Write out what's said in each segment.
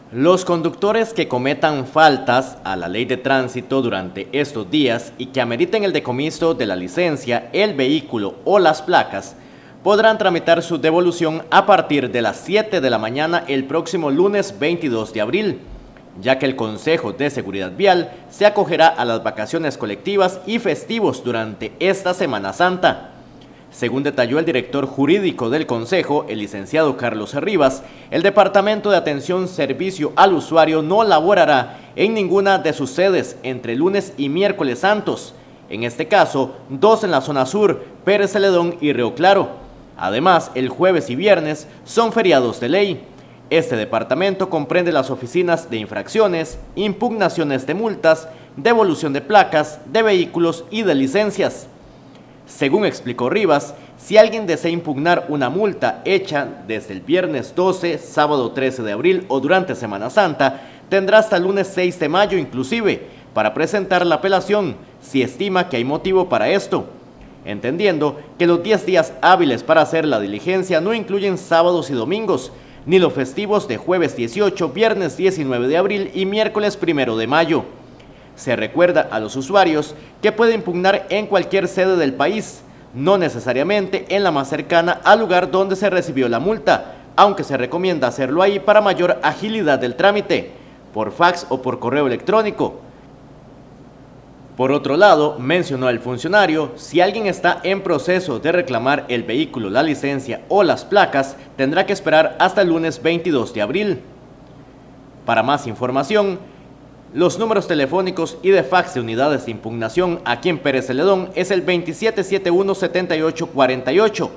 Los conductores que cometan faltas a la ley de tránsito durante estos días y que ameriten el decomiso de la licencia, el vehículo o las placas, podrán tramitar su devolución a partir de las 7 de la mañana el próximo lunes 22 de abril, ya que el Consejo de Seguridad Vial se acogerá a las vacaciones colectivas y festivos durante esta Semana Santa. Según detalló el director jurídico del Consejo, el licenciado Carlos Rivas, el Departamento de Atención Servicio al Usuario no laborará en ninguna de sus sedes entre lunes y miércoles santos, en este caso, 2 en la zona sur, Pérez Celedón y Río Claro. Además, el jueves y viernes son feriados de ley. Este departamento comprende las oficinas de infracciones, impugnaciones de multas, devolución de placas, de vehículos y de licencias. Según explicó Rivas, si alguien desea impugnar una multa hecha desde el viernes 12, sábado 13 de abril o durante Semana Santa, tendrá hasta el lunes 6 de mayo inclusive para presentar la apelación si estima que hay motivo para esto, entendiendo que los 10 días hábiles para hacer la diligencia no incluyen sábados y domingos, ni los festivos de jueves 18, viernes 19 de abril y miércoles 1 de mayo. Se recuerda a los usuarios que puede impugnar en cualquier sede del país, no necesariamente en la más cercana al lugar donde se recibió la multa, aunque se recomienda hacerlo ahí para mayor agilidad del trámite, por fax o por correo electrónico. Por otro lado, mencionó el funcionario, si alguien está en proceso de reclamar el vehículo, la licencia o las placas, tendrá que esperar hasta el lunes 22 de abril. Para más información, los números telefónicos y de fax de unidades de impugnación aquí en Pérez Celedón es el 2771-7848,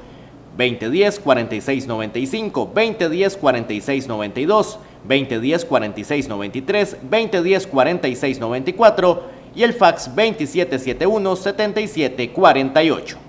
2010-4695, 2010-4692, 2010-4693, 2010-4694 y el fax 2771-7748.